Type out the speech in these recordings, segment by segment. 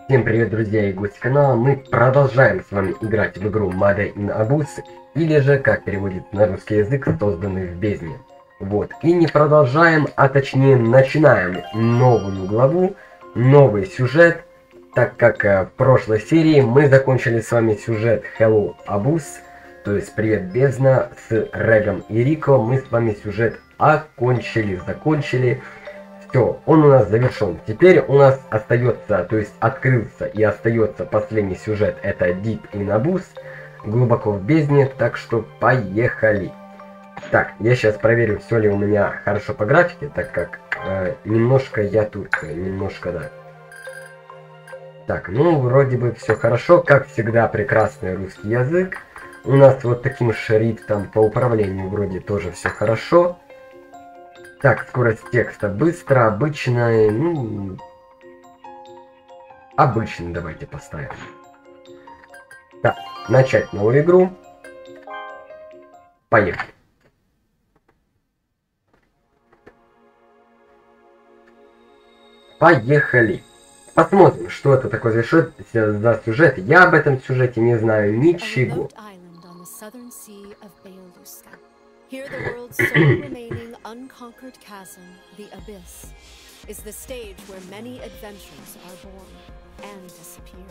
Всем привет, друзья и гости канала. Мы продолжаем с вами играть в игру Made in Abyss, или же, как переводится на русский язык, созданный в бездне. Вот. И не продолжаем, а точнее начинаем новую главу, новый сюжет, так как в прошлой серии мы закончили с вами сюжет Hello Abyss, то есть Привет Бездна, с Регом и Рико. Мы с вами сюжет закончили. Все, он у нас завершен. Теперь у нас остается, то есть открылся и остается последний сюжет. Это Deep in Abyss, глубоко в бездне, так что поехали. Так, я сейчас проверю, все ли у меня хорошо по графике, так как немножко я тут, да. Так, ну вроде бы все хорошо, как всегда прекрасный русский язык. У нас вот таким шрифтом по управлению вроде тоже все хорошо. Так, скорость текста быстро, обычная, ну... Обычный давайте поставим. Так, начать новую игру. Поехали. Поехали. Посмотрим, что это такое за сюжет. Я об этом сюжете не знаю ничего. Here, the world's sole remaining unconquered chasm, the Abyss, is the stage where many adventures are born and disappear.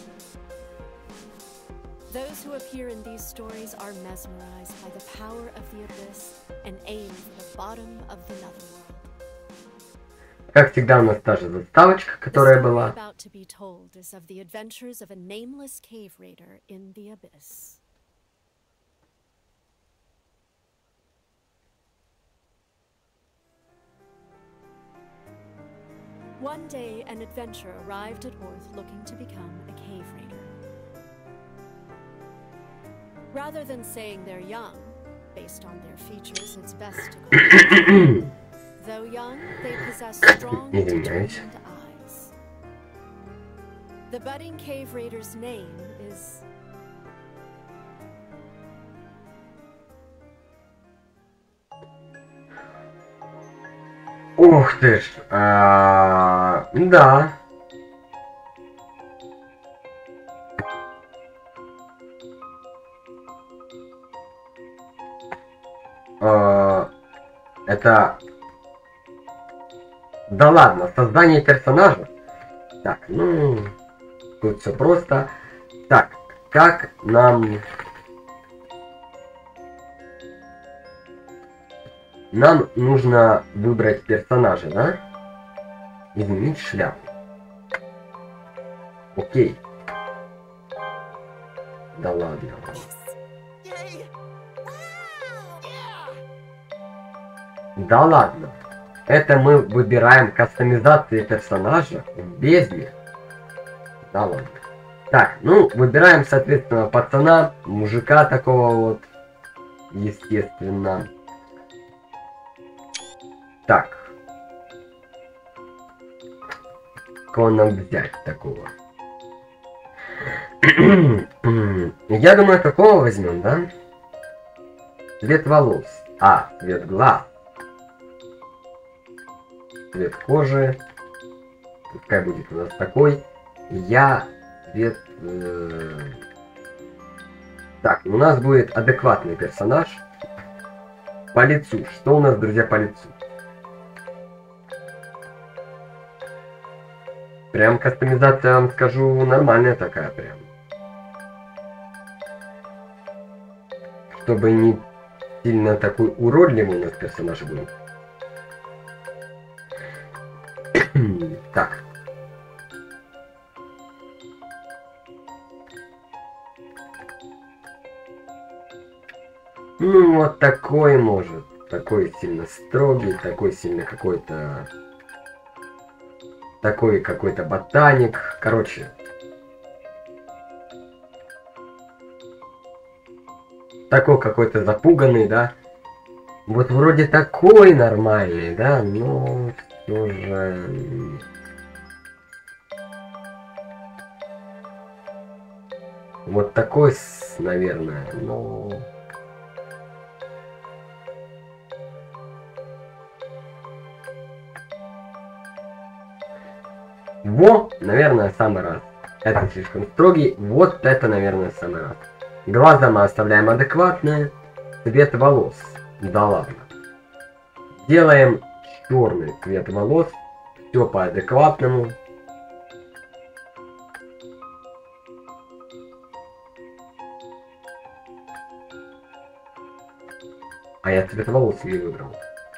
Those who appear in these stories are mesmerized by the power of the Abyss and aim for the bottom of the Netherworld. Как всегда, у нас та же заставочка, которая была. About to be told is of the adventures of a nameless cave raider in the Abyss. One day, an adventurer arrived at Orth looking to become a cave raider. Rather than saying they're young, based on their features, it's best to go. Though young, they possess strong, determined eyes. The budding cave raider's name is... Ух ты ж. Да. Это... Да ладно, создание персонажа. Так, ну... Тут все просто. Так, как нам... Нам нужно выбрать персонажа, да? Изменить шляпу. Окей. Да ладно. Да ладно. Это мы выбираем кастомизации персонажа в бездне. Да ладно. Так, ну, выбираем, соответственно, пацана, мужика такого вот. Естественно. Так. Кого нам взять такого? Я думаю, какого возьмем, да? Цвет волос. Цвет глаз. Цвет кожи. Пускай будет у нас такой. Я цвет... Так, у нас будет адекватный персонаж. По лицу. Что у нас, друзья, по лицу? Прям кастомизация, я вам скажу, нормальная такая прям. Чтобы не сильно такой уродливый у нас персонаж был. Так. Ну, вот такой может. Такой сильно строгий, такой сильно какой-то... Такой какой-то ботаник. Короче. Такой какой-то запуганный, да? Вот вроде такой нормальный, да? Но все же... Вот такой, наверное, но... Во, наверное, самый раз. Это слишком строгий. Вот это, наверное, самый раз. Глаза мы оставляем адекватные. Цвет волос. Да ладно. Делаем черный цвет волос. Все по адекватному. А я цвет волос не выбрал.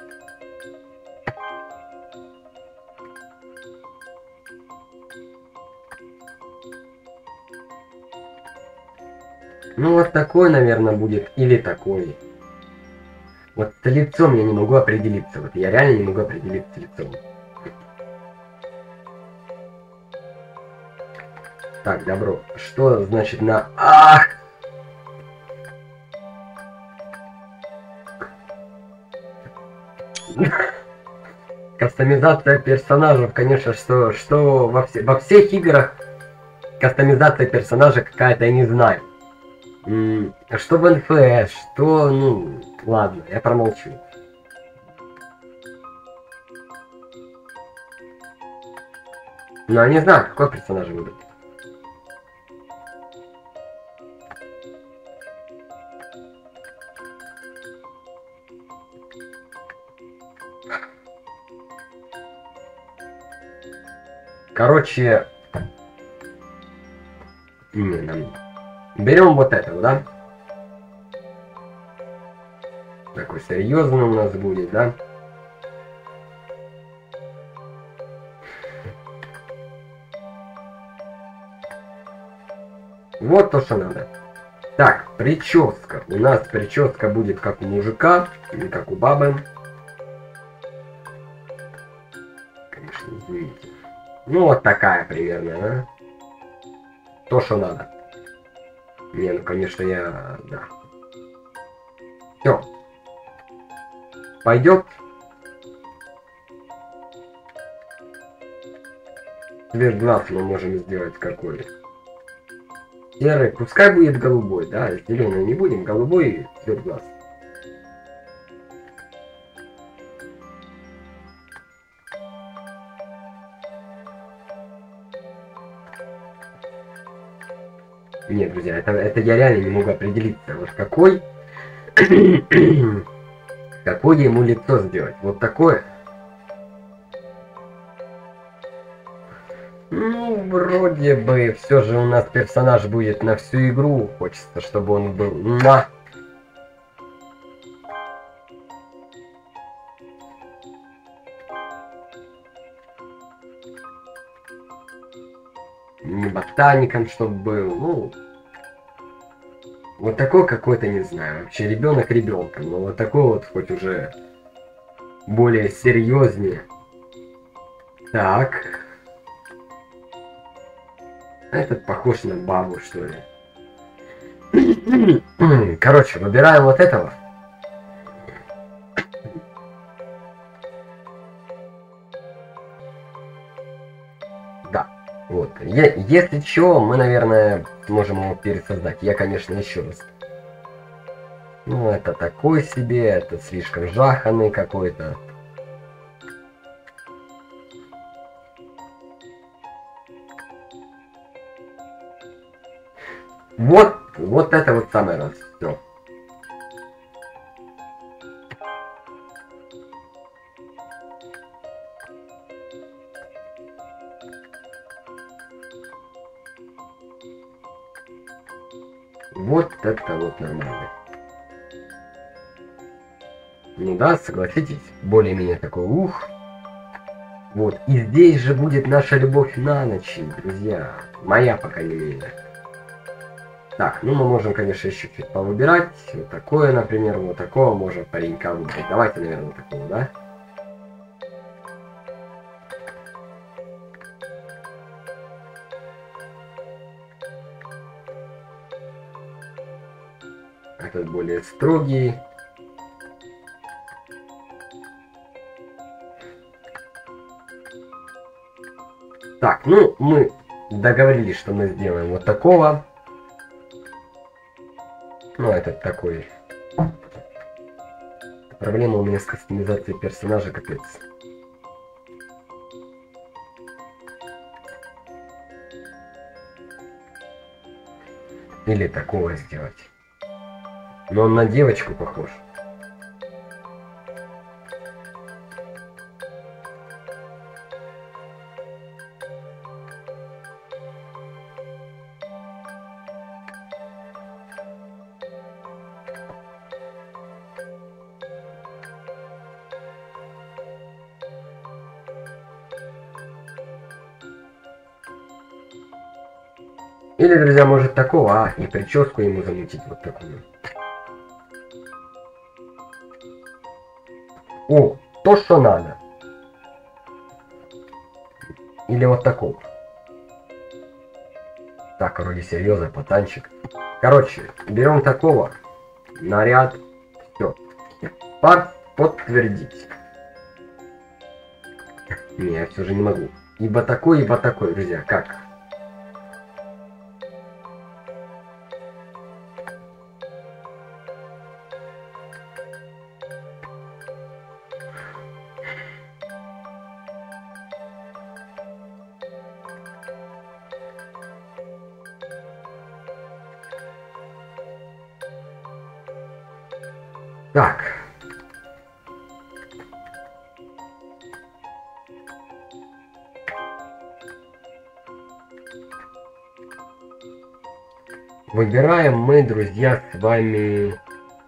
Ну вот такой, наверное, будет. Или такой. Вот с лицом я не могу определиться. Вот я реально не могу определиться с лицом. Так, добро. Что значит на... Ах! Кастомизация персонажей, конечно, что во всех играх кастомизация персонажа какая-то, я не знаю. Что в НФС, что, ну, ладно, я промолчу. Но я не знаю, какой персонаж выбрать. Короче, берем вот этого, да? Такой серьезный у нас будет, да? Вот то, что надо. Так, прическа. У нас прическа будет как у мужика, или как у бабы. Конечно, извините. Ну, вот такая примерно, да? То, что надо. Не, ну, конечно, я... Да. Все. Пойдет. Цвет глаз мы можем сделать какой. Серый. Пускай будет голубой, да? Зеленый не будем. Голубой цвет глаз. Нет, друзья, это я реально не могу определиться. Вот какой... какое ему лицо сделать. Вот такое. Ну, вроде бы, все же у нас персонаж будет на всю игру. Хочется, чтобы он был... Не ботаником, чтобы был, ну... Вот такой какой-то, не знаю, вообще ребенок ребенком, но вот такой вот хоть уже более серьезнее. Так. Этот похож на бабу, что ли. Короче, выбираем вот этого. Да. Вот. Если что, мы, наверное, можем его пересоздать. Я, конечно, еще раз. Ну, это такой себе, это слишком жаханный какой-то. Вот это вот самое раз. Все. Вот это вот нормально. Ну да, согласитесь, более-менее такой ух. Вот, и здесь же будет наша любовь на ночь, друзья. Моя, по крайней мере. Так, ну мы можем, конечно, еще чуть повыбирать. Вот такое, например, вот такого можем паренька выбрать. Давайте, наверное, такого, да? Этот более строгий. Так, ну мы договорились, что мы сделаем вот такого. Ну, этот такой. Проблема у меня с кастомизацией персонажа, капец. Или такого сделать. Но он на девочку похож. Или, друзья, может такого, и прическу ему замутить вот такую. О, то, что надо. Или вот такого. Так, вроде серьезный пацанчик. Короче, берем такого. Наряд. Все. Подтвердить. Не, я все же не могу. Ибо такой, друзья. Как? Так. Выбираем мы, друзья, с вами...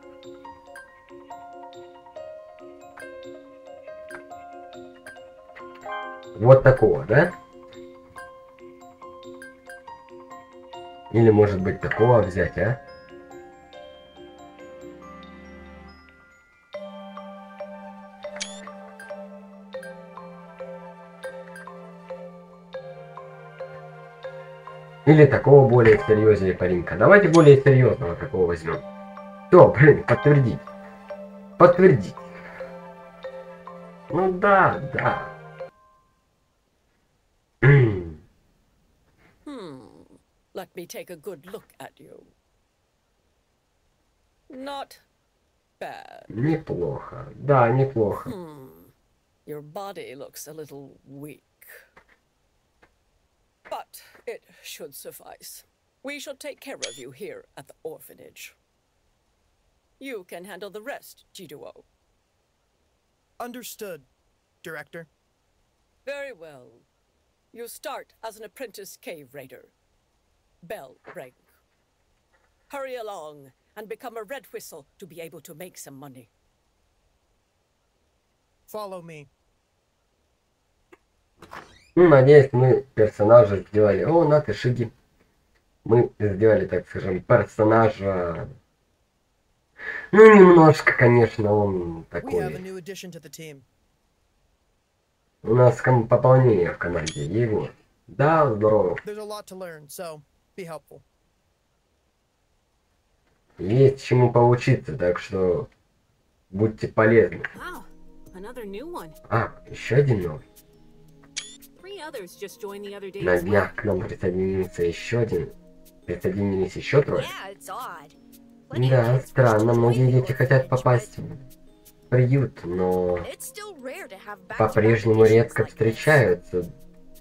Вот такого, да? Или, может быть, такого взять, а? Или такого более серьезнее паренька. Давайте более серьезного такого возьмем. Все, блин, подтвердить. Подтвердить. Ну да, да. Let me take a good look at you. Not bad. Неплохо. Да, неплохо. Your body looks a little weak. But it should suffice. We shall take care of you here at the orphanage. You can handle the rest, G2O. Understood, Director. Very well. You start as an apprentice cave raider. Bell rank. Hurry along and become a red whistle to be able to make some money. Follow me. Ну, надеюсь, мы персонажа сделали... О, на ты, шаги. Мы сделали, так скажем, персонажа... Ну, немножко, конечно, он такой... У нас пополнение в команде. Его. Да, здорово. Есть чему поучиться, так что... Будьте полезны. А, еще один новый. На днях к нам присоединился еще один. Присоединились еще трое. Да, странно, многие дети хотят попасть в приют, но по-прежнему редко встречаются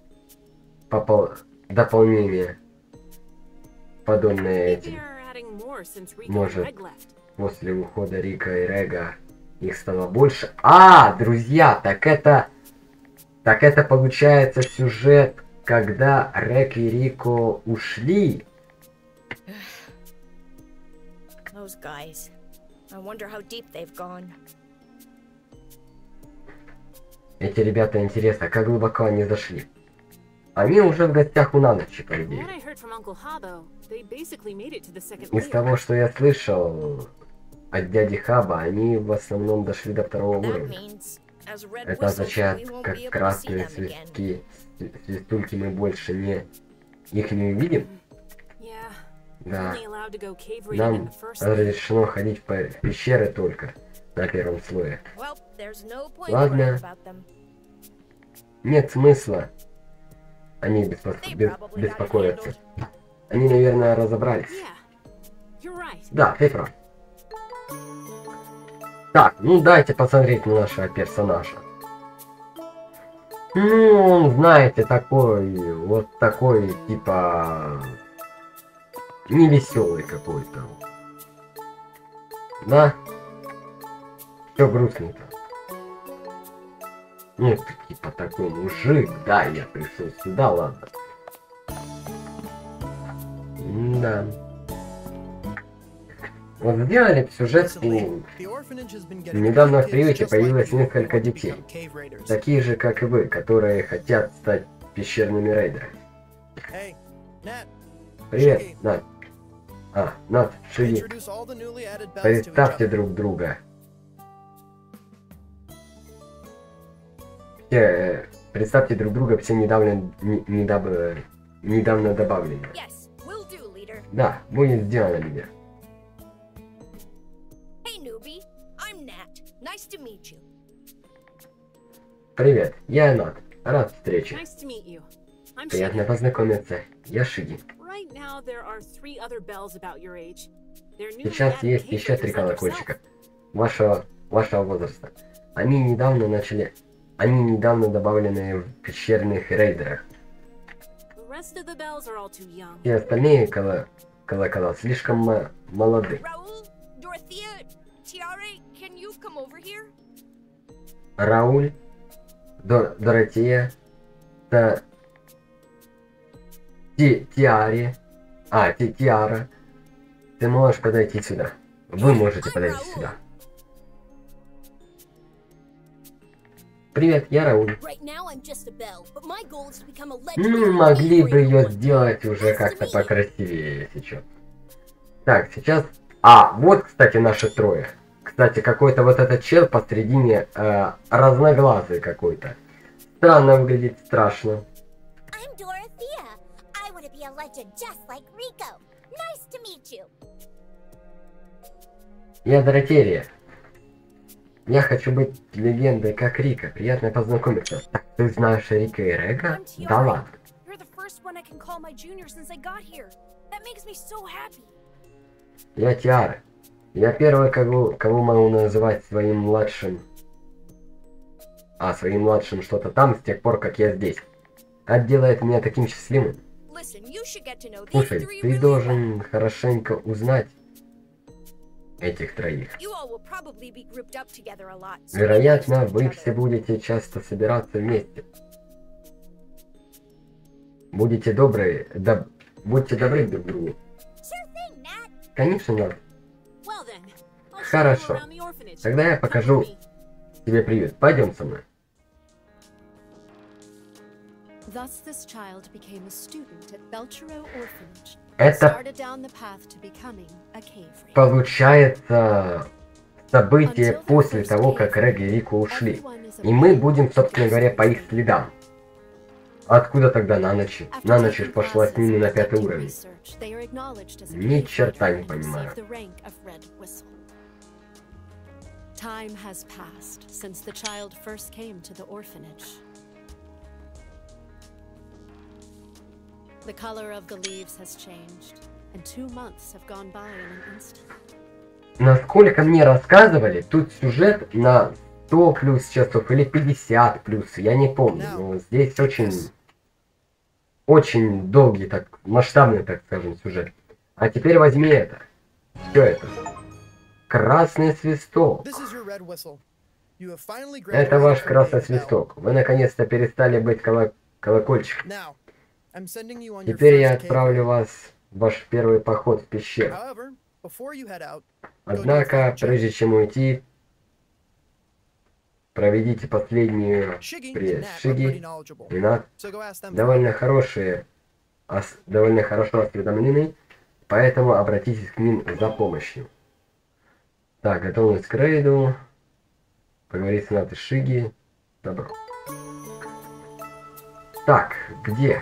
дополнения, подобные этим. Может, после ухода Рика и Рега их стало больше. А, друзья, так это получается сюжет, когда Рек и Рико ушли. Эти ребята, интересно, как глубоко они зашли? Они уже в гостях у Наночи, по идее. Из того, что я слышал от дяди Хаба, они в основном дошли до второго уровня. Это означает, как красные свистульки мы больше их не увидим? Да. Нам разрешено ходить в пещеры только на первом слое. Ладно. Нет смысла. Они беспокоятся. Они, наверное, разобрались. Да, ты прав. Так, ну дайте посмотреть на нашего персонажа. Ну, он, знаете, такой, вот такой, типа... невеселый какой-то. Да? Все грустненько. Ну, типа такой мужик, да, я пришел сюда, ладно. Да. Вот сделали в сюжетку. Недавно в приюте появилось несколько детей. Такие же, как и вы, которые хотят стать пещерными рейдерами. Привет, Нат. Нат, Шиги. Представьте друг друга. Представьте друг друга все недавно добавленные. Да, будет сделано, лидер. Привет, я Нат. Рад встрече. Приятно познакомиться. Я Шиги. Сейчас есть еще 3 колокольчика вашего возраста. Они недавно добавлены в пещерных рейдерах. Все остальные колокола слишком молоды. Рауль, Доротея, Тиара, ты можешь подойти сюда. Вы можете подойти сюда. Привет, я Рауль. Ну, могли бы ее сделать уже как-то покрасивее, если что. Так, сейчас... вот, кстати, наши трое. Кстати, какой-то вот этот чел посредине разноглазый какой-то. Странно выглядит, страшно. Я Доротея. Я хочу быть легендой, как Рика. Приятно познакомиться. Так, ты знаешь Рика и Рега? Да ладно. Я Тиара. Я первый, кого могу называть своим младшим. Своим младшим что-то там с тех пор, как я здесь. Это делает меня таким счастливым. Слушай, ты должен хорошенько узнать этих троих. Вероятно, вы все будете часто собираться вместе. Будьте добры друг к другу. Конечно, Нат. Хорошо. Тогда я покажу тебе приют. Пойдем со мной. Это получается событие после того, как Рег и Рико ушли. И мы будем, собственно говоря, по их следам. Откуда тогда на ночь? На ночь пошла с ними на 5-й уровень. Ни черта не понимаю. Time has passed since the child first came to the orphanage. The color of the leaves has changed, and 2 months have gone by in an instant. Насколько мне рассказывали, тут сюжет на 100 плюс часов или 50 плюс, я не помню, но здесь очень долгий, так масштабный, так скажем, сюжет. А теперь возьми это. Что это? Красный свисток. Это ваш красный свисток. Вы наконец-то перестали быть колокольчиком. Теперь я отправлю вас в ваш первый поход в пещеру. Однако, прежде чем уйти, проведите последнюю при Шиги и Нат. Довольно хорошо осведомлены, поэтому обратитесь к ним за помощью. Так, готовность к рейду. Поговорить с Нат и Шиги. Добро. Так, где?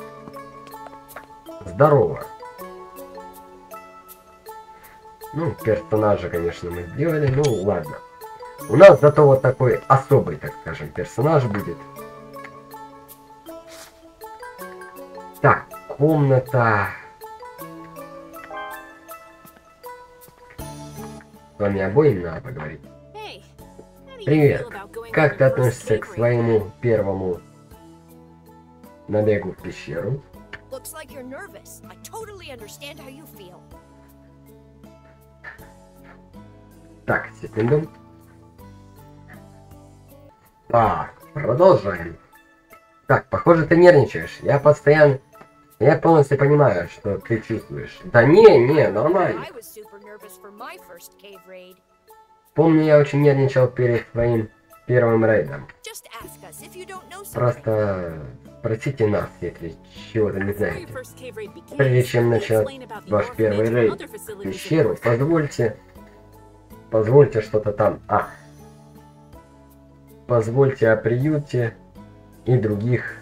Здорово. Ну, персонажа, конечно, мы сделали. Ну, ладно. У нас зато вот такой особый, так скажем, персонаж будет. Так, комната. С вами обоим надо поговорить. Привет. Как ты относишься к своему первому набегу в пещеру? Looks like you're nervous. I totally understand how you feel. Так, секунду. Так, продолжаем. Так, похоже, ты нервничаешь. Я полностью понимаю, что ты чувствуешь. Да не, нормально. I was super nervous for my first cave raid. Помню, я очень нервничал перед своим первым рейдом. Just ask us if you don't know something. Просто спросите нас, если чего-то не Before your знаете. first cave raid begins, Прежде чем let me начать explain about the ваш первый orphanage and рейд other в facilities in пещеру, Orphanage. позвольте что-то там. Позвольте о приюте и других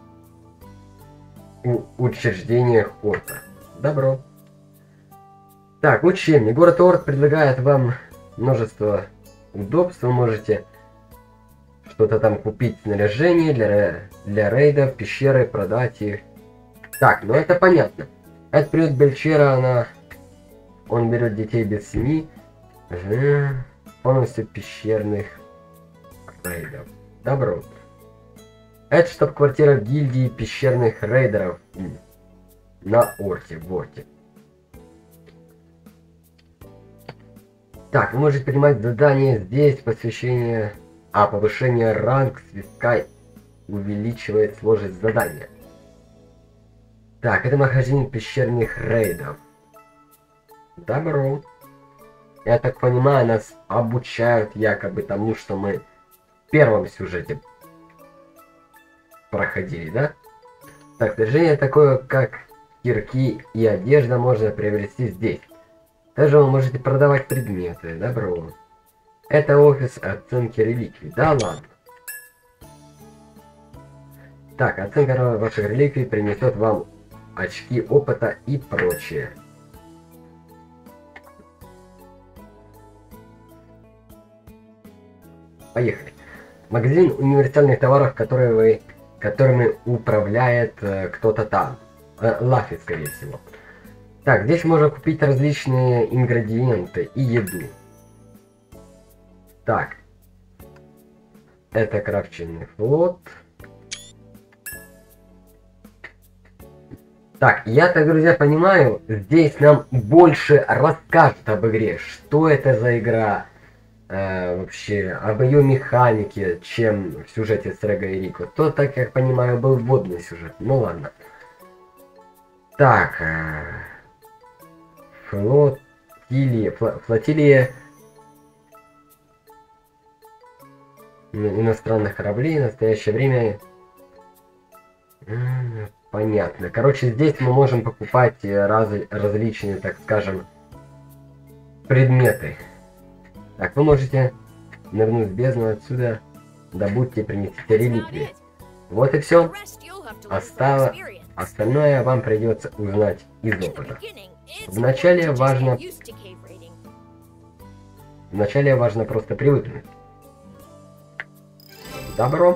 учреждениях Орта. Добро. Так, учебник. Город Орт предлагает вам множество удобств. Вы можете что-то там купить, снаряжение для рейдов, пещеры, продать их. Так, ну это понятно. Это приют Бельчера, он берет детей без семьи. Полностью пещерных рейдов. Добро. Это штаб-квартира гильдии пещерных рейдеров на Орте, в Орте. Так, вы можете принимать задания здесь, повышение ранг свистка увеличивает сложность задания. Так, это нахождение пещерных рейдов. Добро. Я так понимаю, нас обучают якобы тому, что мы в первом сюжете проходили, да? Так, снаряжение такое, как кирки и одежда, можно приобрести здесь. Также вы можете продавать предметы. Добро. Это офис оценки реликвий. Да ладно. Так, оценка ваших реликвий принесет вам очки опыта и прочее. Поехали. Магазин универсальных товаров, которыми управляет кто-то там. Лафи, скорее всего. Так, здесь можно купить различные ингредиенты и еду. Так. Это крафченный флот. Так, я так, друзья, понимаю, здесь нам больше расскажут об игре, что это за игра, вообще, об ее механике, чем в сюжете с Рего и Рико. То, так как понимаю, был вводный сюжет. Ну ладно. Так, флотилия иностранных кораблей в настоящее время. Понятно. Короче, здесь мы можем покупать различные, так скажем, предметы. Так, вы можете нырнуть в бездну отсюда, добудьте, принесите реликвии. Вот и все. Остальное вам придется узнать из опыта. Вначале важно просто привыкнуть. Добро.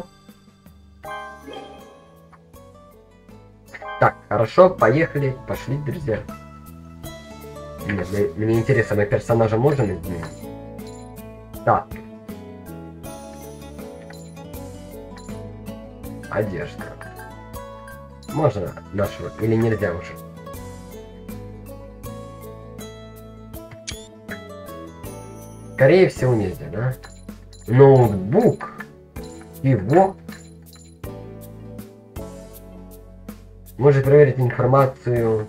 Так, хорошо, поехали, пошли, друзья. Нет, мне интересно, мы персонажа можем изменить? Так. Одежда. Можно нашего или нельзя уже? Скорее всего нельзя, да? Ноутбук. Его. Может проверить информацию.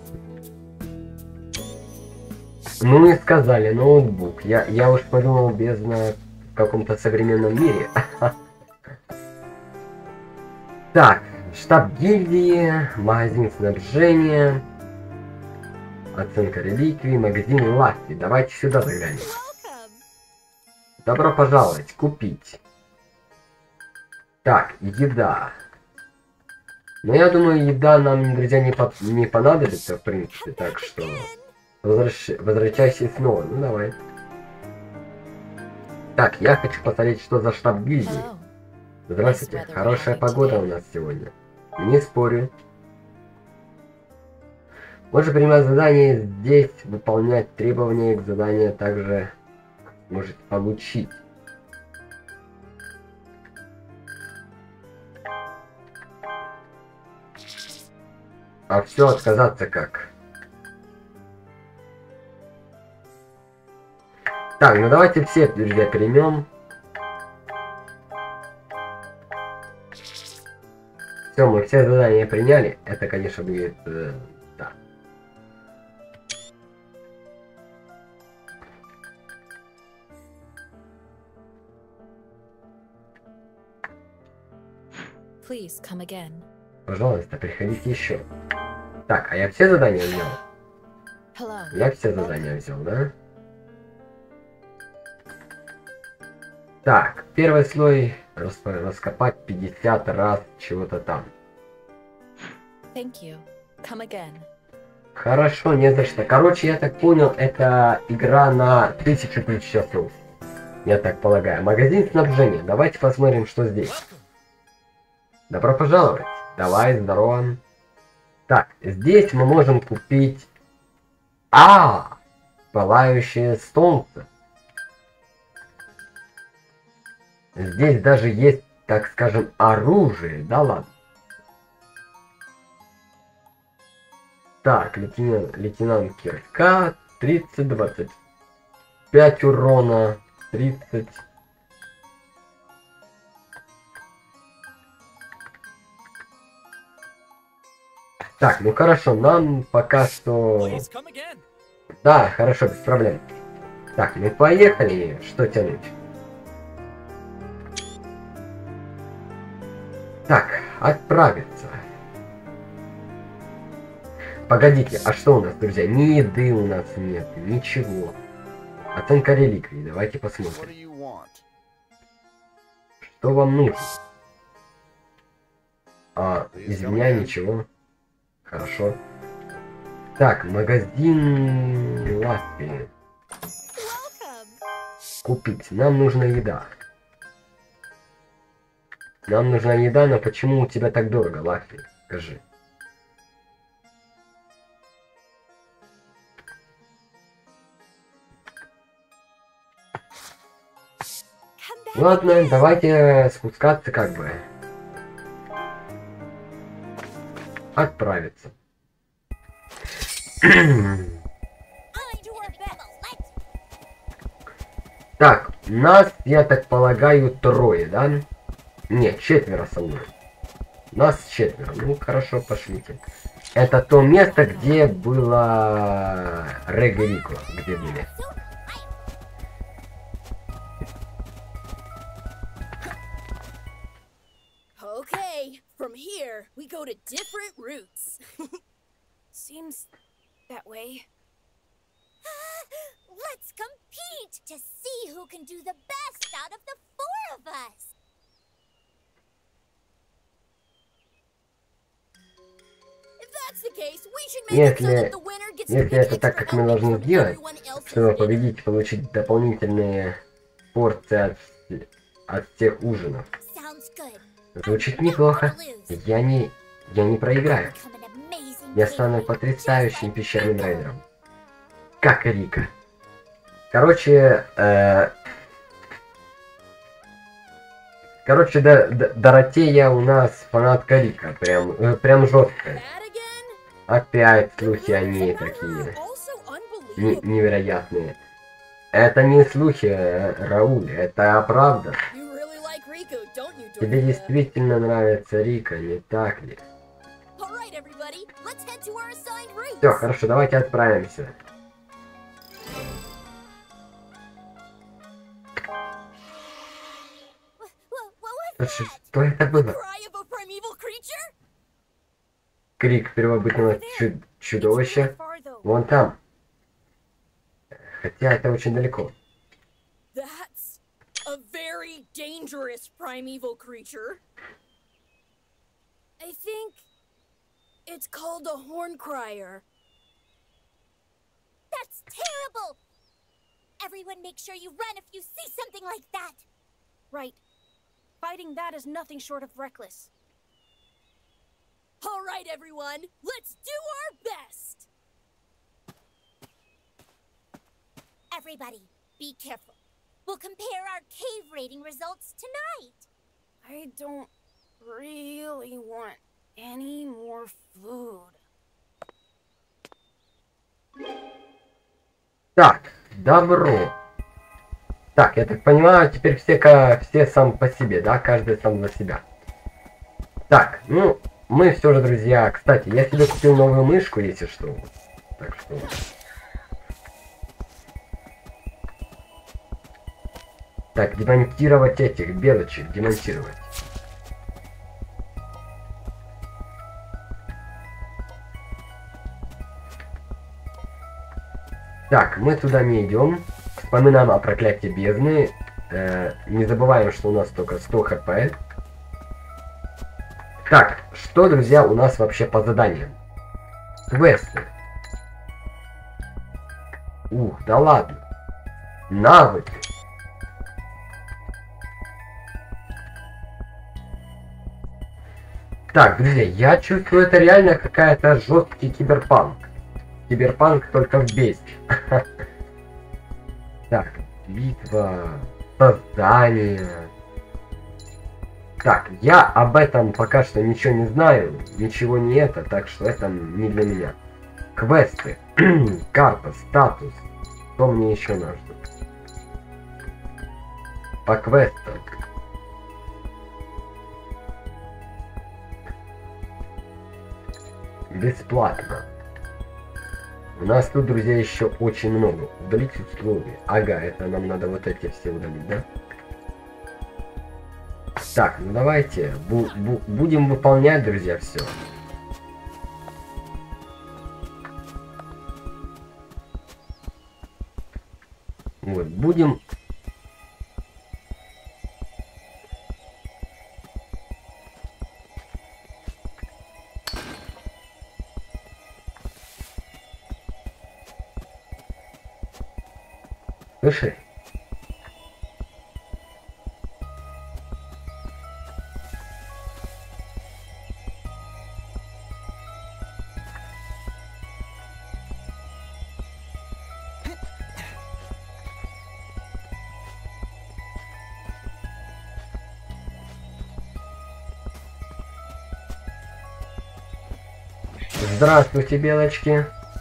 Ну и сказали, ноутбук. Я уж подумал, бездна в каком-то современном мире. Так, штаб гильдии, магазин снабжения, оценка реликвий, магазин власти. Давайте сюда заглянем. Добро пожаловать, купить. Так, еда. Но я думаю, еда нам, друзья, не понадобится, в принципе, так что возвращайся снова. Ну давай. Так, я хочу посмотреть, что за штаб гильдии. Здравствуйте, хорошая погода у нас сегодня. Не спорю. Можно принимать задания здесь, выполнять требования к заданию, также можете получить. А все отказаться как? Так, ну давайте все, друзья, примем. Все, мы все задания приняли. Это, конечно, будет... да. Please come again. Пожалуйста, приходите еще. Так, а я все задания взял? Hello. Я все задания взял, да? Так, первый слой раскопать 50 раз чего-то там. Thank you. Come again. Хорошо, не за что. Короче, я так понял, это игра на 1000 плюс часов. Я так полагаю. Магазин снабжения. Давайте посмотрим, что здесь. Добро пожаловать. Давай, здорово. Так, здесь мы можем купить... Пылающее солнце. Здесь даже есть, так скажем, оружие. Да ладно. Так, лейтенант Кирка. 30, 25 урона. 30. Так, ну хорошо, нам пока что... Да, хорошо, без проблем. Так, ну поехали, что тянуть? Так, отправиться. Погодите, а что у нас, друзья? Ни еды у нас нет, ничего. Оценка реликвий, давайте посмотрим. Что вам нужно? Из меня ничего. Хорошо. Так, магазин Лаффи. Купить. Нам нужна еда. Нам нужна еда, но почему у тебя так дорого, Лаффи? Скажи. Ладно, давайте спускаться как бы. Отправиться. Так, нас, я так полагаю, трое, да? Нет, 4 со мной. Нас 4. Ну, хорошо, пошлите. Это то место, где было Регерико, где были. Okay, from here we go to different routes. Seems that way. Let's compete to see who can do the best out of the 4 of us. If that's the case, we should make it so that the winner gets to pick это так, extra как мы должны outfits from сделать, everyone else чтобы in the победить, получить дополнительные порции от всех ужинов. Sounds good. Звучит неплохо. Я не проиграю. Become an amazing Я стану king. потрясающим пещерным рейдером. Как и Рика. Короче, Доротея у нас фанатка Рика. Прям жесткая. That again? Опять слухи о ней такие. Also unbelievable. Невероятные. Это не слухи, Рауль, это правда. You really like Riku, don't you, Тебе Dorothea? действительно нравится Рика, не так ли? All right, everybody, let's head to our assigned routes. Все, хорошо, давайте отправимся. What was that? Что это было? Cry of a primeval creature? Крик первобытного чудовища. Far, though. Вон там. Хотя это очень далеко. That's a very dangerous primeval creature. I think it's called a horn crier. That's terrible! Everyone make sure you run if you see something like that. Right. Fighting that is nothing short of reckless. All right, everyone, let's do our best. Everybody, be careful. We'll compare our cave rating results tonight. I don't really want any more food. Так, добро. Так, я так понимаю, теперь все сам по себе, да? Каждый сам за себя. Так, ну, мы все же, друзья... Кстати, я себе купил новую мышку, если что. Так что... Так, демонтировать этих белочек, демонтировать. Так, мы туда не идем. Вспоминаем о проклятии бездны. Не забываем, что у нас только 100 хп. Так, что, друзья, у нас вообще по заданиям? Квесты. Ух, да ладно. Навыки. Так, друзья, я чувствую, это реально какая-то жесткий киберпанк. Киберпанк только в бездне. Так, битва, создание. Так, я об этом пока что ничего не знаю, ничего не это, так что это не для меня. Квесты, карта, статус. Что мне еще нужно? По квестам. Бесплатно. У нас тут, друзья, еще очень много. Удалить условия. Ага, это нам надо вот эти все удалить, да? Так, ну давайте. Будем выполнять, друзья, все. Вот, будем... Слушай. Здравствуйте, белочки.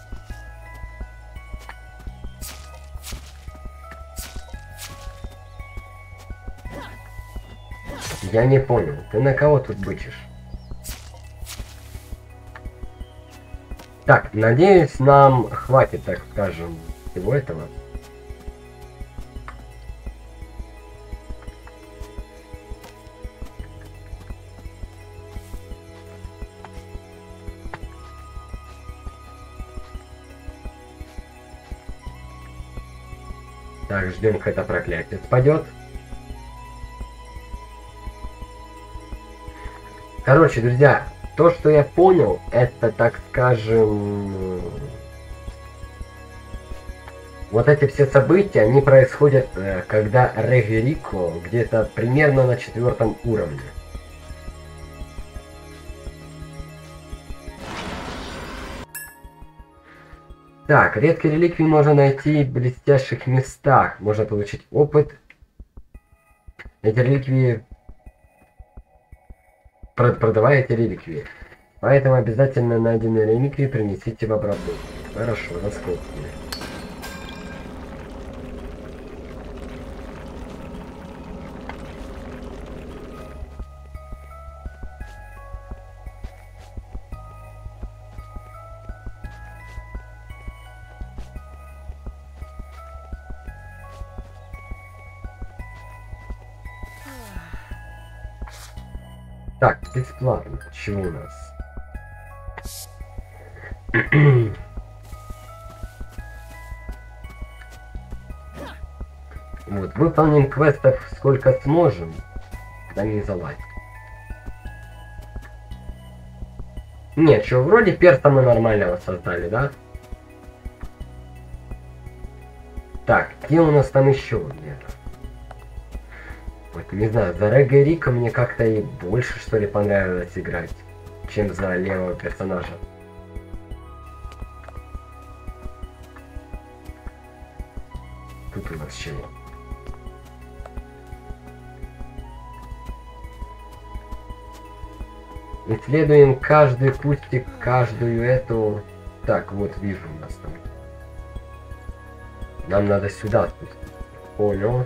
Я не понял, ты на кого тут бычишь? Так, надеюсь, нам хватит, так скажем, всего этого. Так, ждем, когда проклятие спадет. Короче, друзья, то, что я понял, это, так скажем, вот эти все события, они происходят, когда Регерико где-то примерно на 4-м уровне. Так, редкие реликвии можно найти в блестящих местах. Можно получить опыт. Эти реликвии... Продавайте реликвии. Поэтому обязательно найденные реликвии принесите в обратную. Хорошо, раскопки. Так, бесплатно. Чего у нас? Вот, выполним квестов сколько сможем. Да не залазь. Нет, что, вроде перса мы нормального создали, да? Так, где у нас там еще где-то? Вот, не знаю, за Регерико мне как-то и больше, что ли, понравилось играть, чем за левого персонажа. Тут у нас чего? Исследуем каждый кустик, каждую эту... Так, вот вижу у нас там. нам надо сюда спуститься. Понял.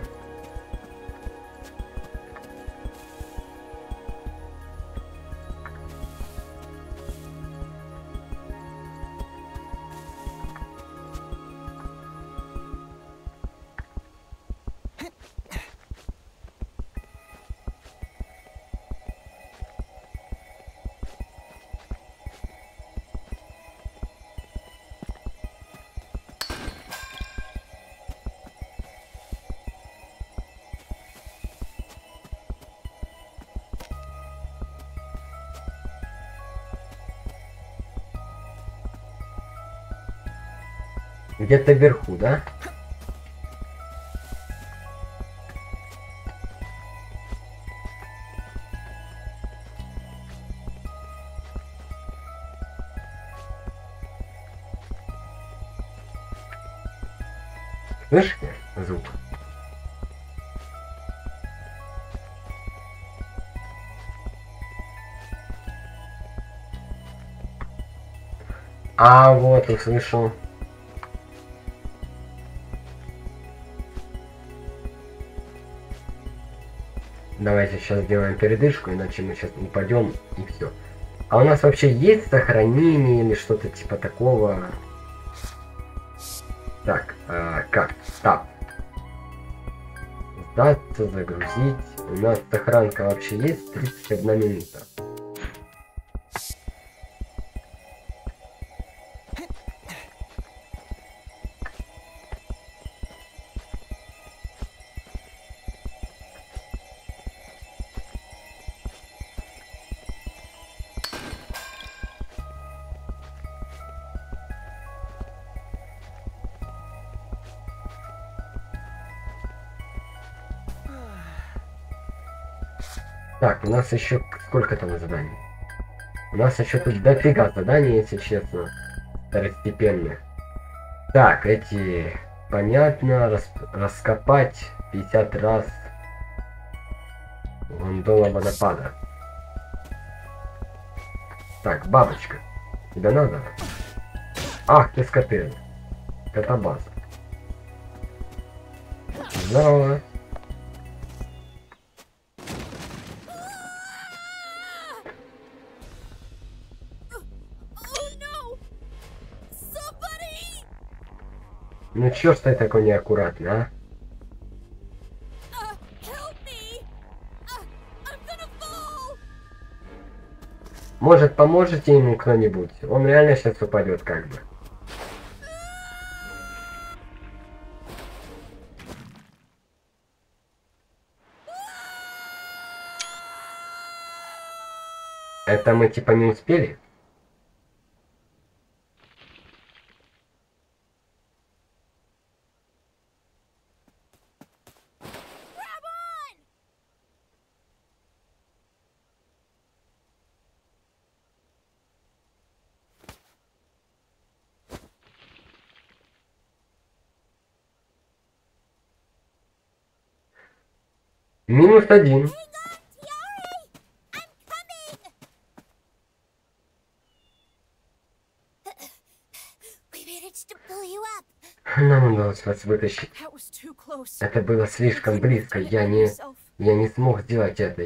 Где-то вверху, да? Слышите звук? А вот услышал. Давайте сейчас сделаем передышку, иначе мы сейчас упадем и все. А у нас вообще есть сохранение или что-то типа такого? Так, как? Так. Сдаться, загрузить. У нас сохранка вообще есть 31 минута. Так, у нас еще сколько там заданий? У нас еще тут дофига заданий, если честно, второстепенных. Так, эти понятно, раскопать 50 раз гондола водопада. Так, бабочка, тебе надо? Ах, ты скопировал. Это база. Здорово. Ну чё ж ты такой неаккуратный, а? Может, поможете ему кто-нибудь? Он реально сейчас упадет как бы. Это мы типа не успели? -1. Нам удалось вас вытащить. Это было слишком близко. Я не смог сделать это.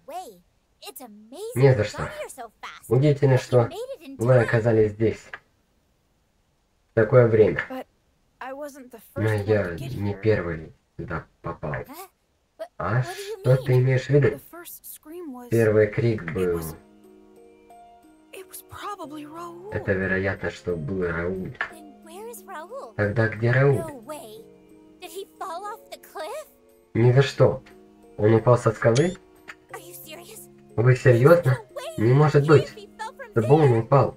Не за что. Удивительно, что вы оказались здесь. В такое время. Но я не первый сюда попал. А что ты имеешь в виду? Первый крик был... Это вероятно, что был Рауль. Тогда где Рауль? Ни за что. Он упал со скалы? Вы серьезно? Не может быть. Чтобы он упал.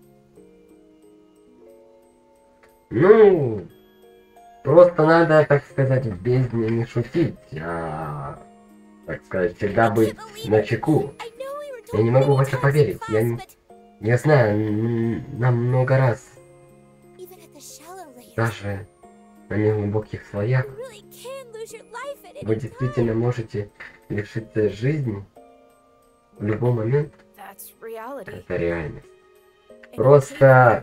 Ну... Просто надо, так сказать, в бездне не шутить, а, так сказать, всегда быть начеку. Я не могу в это поверить. Я знаю, нам много раз, даже на неглубоких слоях, вы действительно можете лишиться жизни в любой момент. Это реальность. Просто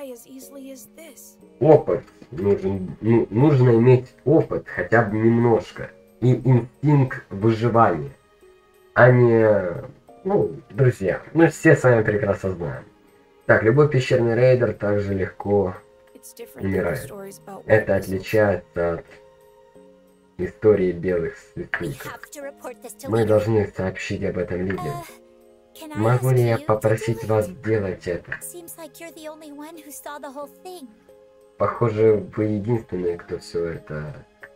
опыт нужен, нужно иметь опыт хотя бы немножко и инстинкт выживания, а не, ну, друзья, мы все с вами прекрасно знаем. Так, любой пещерный рейдер также легко умирает. Это отличается от истории белых светляков. Мы должны сообщить об этом лидеру. Могу ли я попросить вас сделать это? Похоже, вы единственные, кто все это...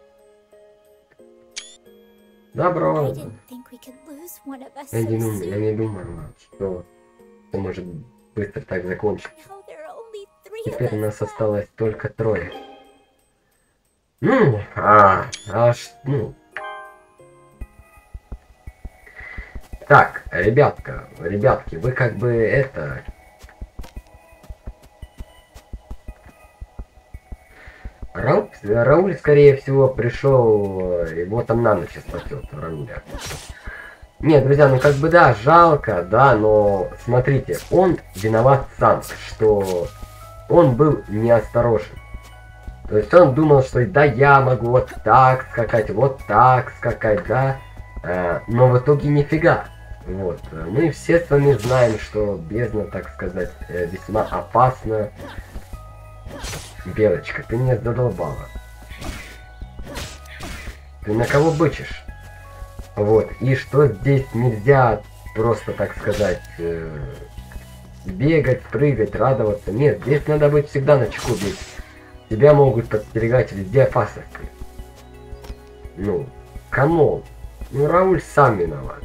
Добро. Я не думаю, что это может быстро так закончиться. Теперь у нас осталось только 3. Ну, ну. Так, ребятки, вы как бы это... Рауль, скорее всего, пришел, его там на ночь спасет, Рауля. Нет, друзья, ну как бы да, жалко, да, но смотрите, он виноват сам, что он был неосторожен. То есть он думал, что да, я могу вот так скакать, да, но в итоге нифига. Вот, мы все с вами знаем, что бездна, так сказать, весьма опасна. Белочка, ты меня задолбала. Ты на кого бычишь? Вот, и что здесь нельзя просто, так сказать, бегать, прыгать, радоваться. Нет, здесь надо быть всегда начеку, ведь тебя могут подстерегать везде опасности. Ну, камон. Ну, Рауль сам виноват.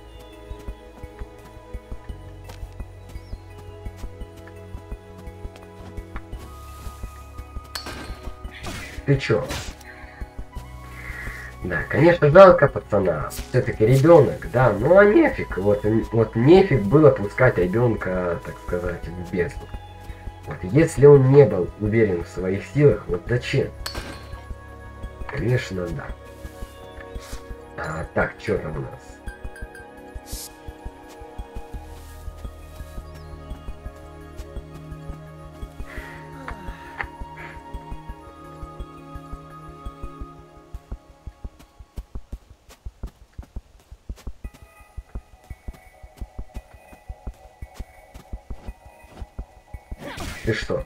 Ты чё? Да, конечно, жалко пацана. Все-таки ребенок, да, ну а нефиг. Вот нефиг было пускать ребенка, так сказать, в бездну. Вот если он не был уверен в своих силах, вот зачем? Конечно, да. Так, что там у нас? Ты что?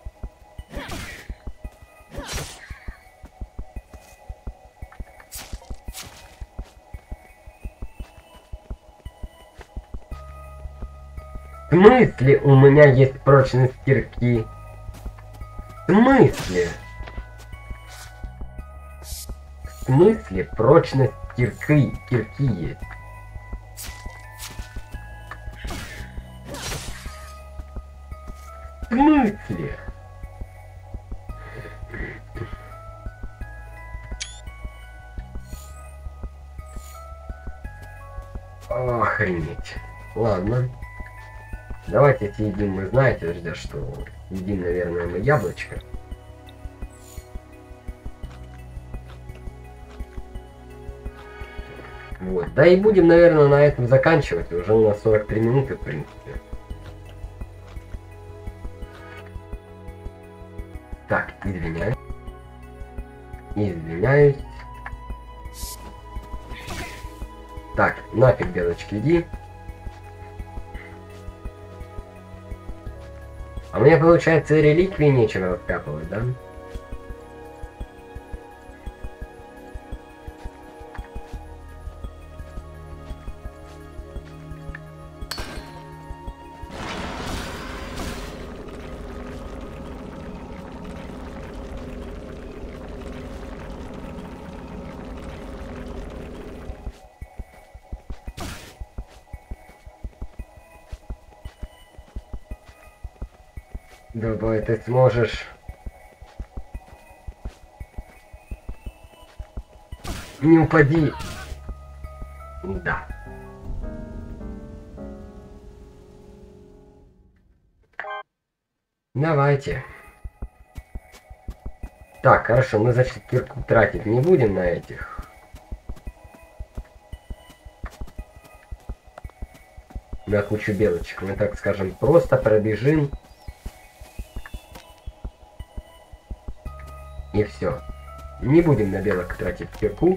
В смысле у меня есть прочность кирки? В смысле? В смысле прочность кирки есть? В смысле? Охренеть. Ладно. Давайте съедим, мы знаете, друзья, что едим, наверное, мы яблочко. Вот. Да и будем, наверное, на этом заканчивать. Уже у нас 43 минуты, в принципе. Так, извиняюсь. Извиняюсь. Так, нафиг, белочки, иди. А мне, получается, реликвии нечего откапывать, да? Давай, ты сможешь. Не упади. Да. Давайте. Так, хорошо, мы, значит, кирку тратить не будем на этих. На кучу белочек. Мы, так скажем, просто пробежим И все. Не будем на белок тратить кирку.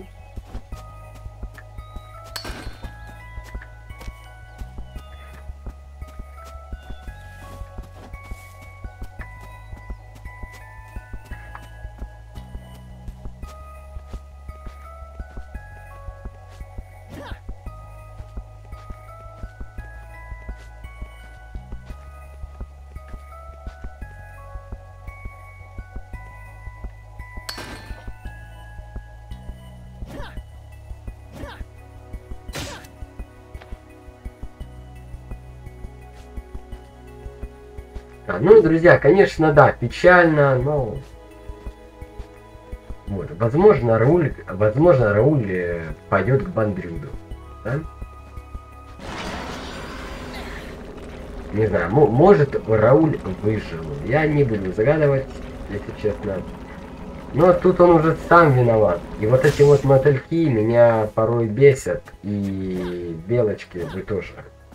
Ну, друзья, конечно, да, печально, но... Вот, возможно, Рауль пойдет к Бандрюду, да? Не знаю, может, Рауль выжил. Я не буду загадывать, если честно. Но тут он уже сам виноват. И вот эти вот мотыльки меня порой бесят. И белочки вы тоже.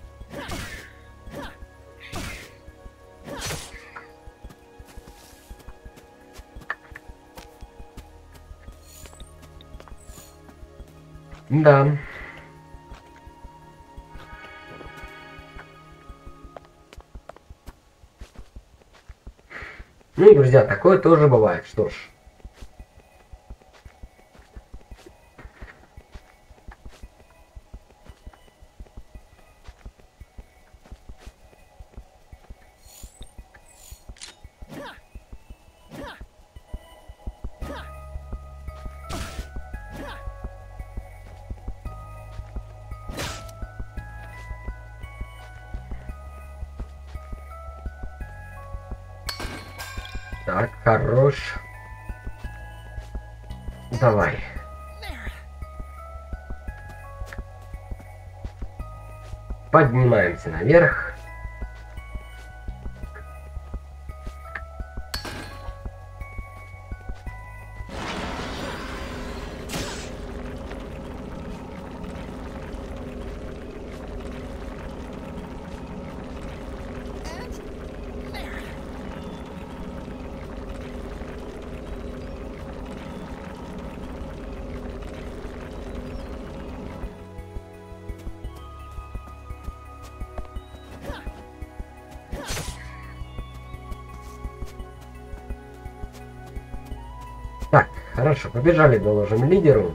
Да. Ну, друзья, такое тоже бывает. Что ж. Так, хорош. Давай. Поднимаемся наверх. Так, хорошо, побежали, доложим лидеру.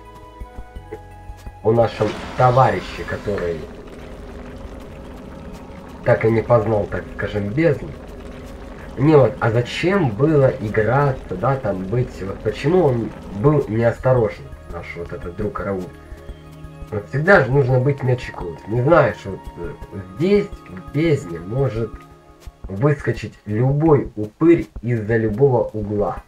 О нашем товарище, который так и не познал, так скажем, бездну. Не вот, а зачем было играться, да, там быть, вот почему он был неосторожен, наш вот этот друг Рауль. Вот всегда же нужно быть мячиком. Не знаешь, вот здесь, в бездне, может выскочить любой упырь из-за любого угла.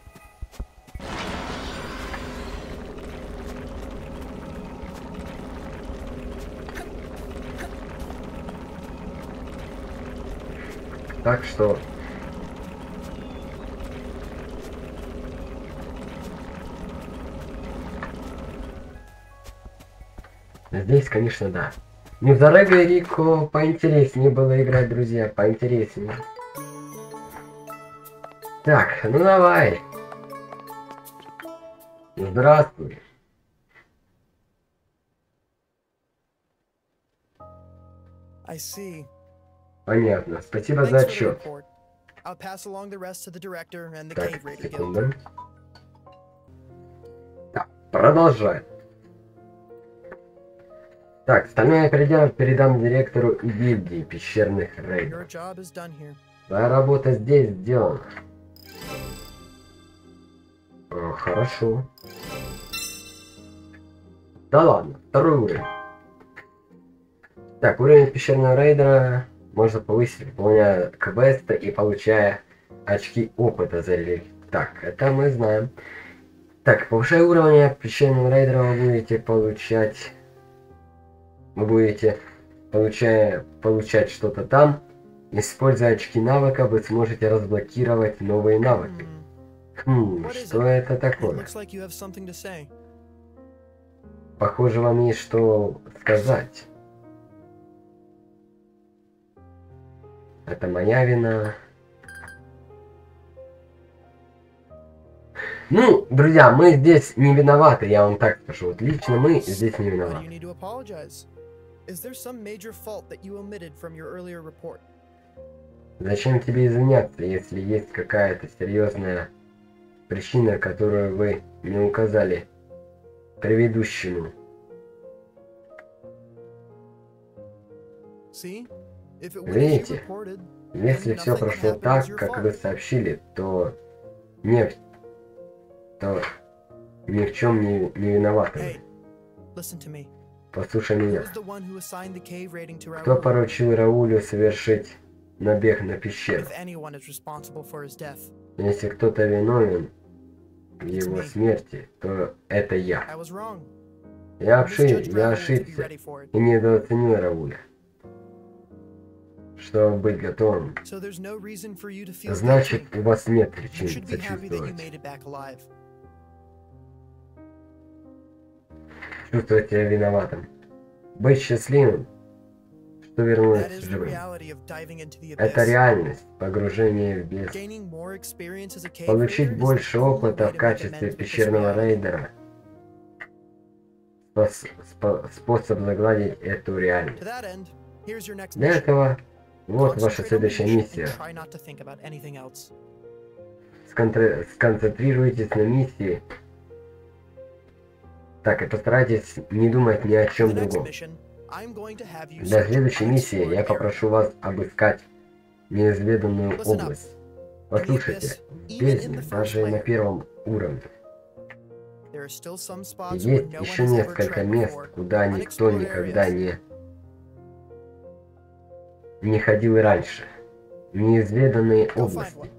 Так что... Здесь, конечно, да. Не в Зарего и Рико поинтереснее было играть, друзья, поинтереснее. Так, ну давай. Здравствуй. I see. Понятно. Спасибо за Thanks for the отчет. report. I'll pass along the rest to the director and the Так, Cave Raider Guild. секунду. Так, продолжаем. Так, остальное передам директору и гильдии пещерных Your рейдеров. job is done here. Твоя работа здесь сделана. Хорошо. Да ладно, второй уровень. Так, уровень пещерного рейдера можно повысить, выполняя квесты и получая очки опыта за реликт. Так, это мы знаем. Так, повышая уровень пещерного рейдера вы будете получать... Вы будете, получать что-то там. Используя очки навыка, вы сможете разблокировать новые навыки. Что это It такое? looks like you have something to say. Похоже, вам есть что сказать. Это моя вина. Ну, друзья, мы здесь не виноваты, я вам так скажу. Вот лично мы здесь не Why do виноваты. you need to apologize? Is there some major fault that you omitted from your earlier report? Зачем тебе извиняться, если есть какая-то серьезная причина, которую вы не указали предыдущему? See? If it went as you Видите? reported, Если все прошло так, как вы сообщили, то ни в чем не виноваты. hey, listen to me. Послушай Who меня. was the one who assigned the cave raiding to Кто Raoul? поручил Раулю совершить набег на пещеру? If anyone is responsible for his death, Если кто-то виновен в его смерти, то это я. I was wrong. Я Misjudged Raoul to be ошибся ready for it. и недооценил Рауля. Чтобы быть готовым, So there's no reason for you to feel значит, guilty. у вас нет You причин should be happy that you сочувствовать. made it back alive. Чувствовать себя виноватым. Быть счастливым, что вернулась That is the живым. reality of diving into the Это abyss. реальность погружения в бездну. Gaining more experience as a cave Получить raider is больше the only опыта way в to make качестве amends with this пещерного reality. рейдера способ загладить эту To реальность. that end, here's your next Для mission. этого вот ваша Concentrate on the следующая mission миссия. and try not to think about anything else. Сконцентрируйтесь на миссии. Так, и постарайтесь не думать ни о For чем the next другом. mission, I'm going to have you Для search следующей миссии я unexplored попрошу area. вас обыскать неизведанную Listen up. область. In the Послушайте, abyss, в even in бездне, the first даже на layer, первом уровне, there are still some spots where есть no one еще has ever несколько tread мест, before. куда никто Unexplored никогда areas. не ходил раньше. Неизведанные Go find области. one.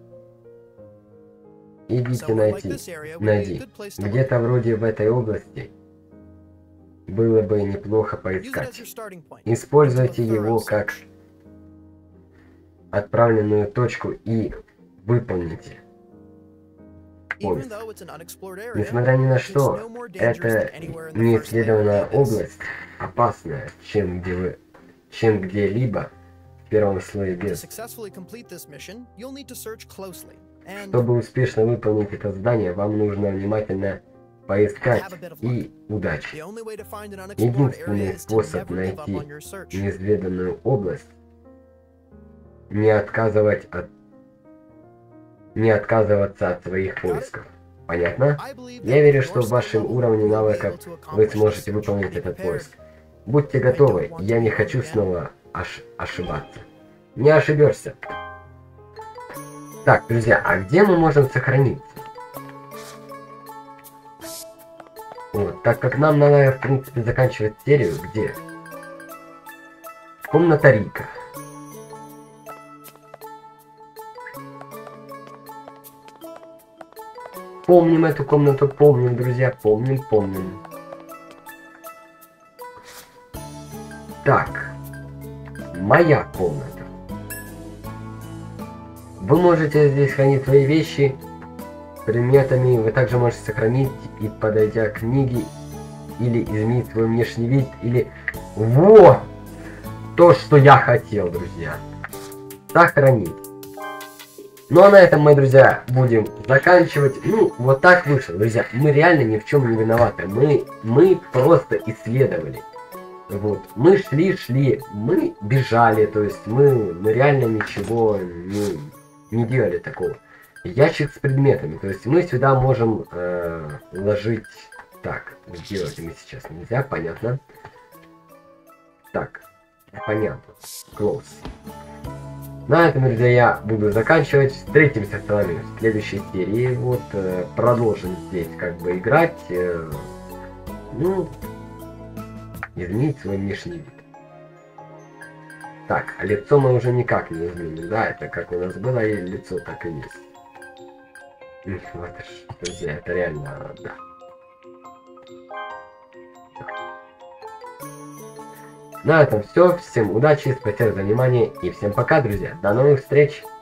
Идите Somewhere like найти. this area would be a Найди. good place to look. Где-то вроде в этой области было бы неплохо Use it as поискать. your starting point. Используйте Into a его thorough как search. отправленную точку и выполните. Even though it's an unexplored area, Несмотря ни на it's что, no more dangerous это than anywhere in the first layer of неисследованная the abyss. область опасная, чем где-либо в первом слое To бездны. successfully complete this mission, you'll need to search closely and Чтобы успешно выполнить это задание, вам нужно внимательно поискать и удачи. the only way to find an unexplored Единственный area is to способ never give up найти on your search. неизведанную область — не отказываться от своих поисков. Понятно? I believe Я that верю, with что your в вашем skill level, уровне you'll be навыков able to вы accomplish сможете this. выполнить Be этот prepared. поиск. Будьте готовы, я не хочу снова ошибаться. Не ошибешься. Так, друзья, а где мы можем сохраниться? Вот, так как нам надо, в принципе, заканчивать серию, где? Комната Рика. Помним эту комнату, помним, друзья, помним. Так, моя комната. Вы можете здесь хранить свои вещи, предметами. Вы также можете сохранить и, подойдя к книге, или изменить свой внешний вид, или... Вот! То, что я хотел, друзья. Сохранить. Ну а на этом, мои друзья, будем заканчивать. Ну, вот так вышло, друзья. Мы реально ни в чем не виноваты. Мы просто исследовали. Вот. Мы шли, мы бежали, то есть мы реально ничего не делали такого. Ящик с предметами, то есть мы сюда можем ложить... Так, сделать мы сейчас нельзя, понятно. Так, понятно. Close. На этом, друзья, я буду заканчивать. Встретимся с вами в следующей серии. Вот, продолжим здесь как бы играть. Ну, изменить свой внешний вид. Так, а лицо мы уже никак не изменим. Да, это как у нас было, и лицо так и есть. Вот, друзья, это реально, да. На этом все. Всем удачи, спасибо за внимание и всем пока, друзья. До новых встреч!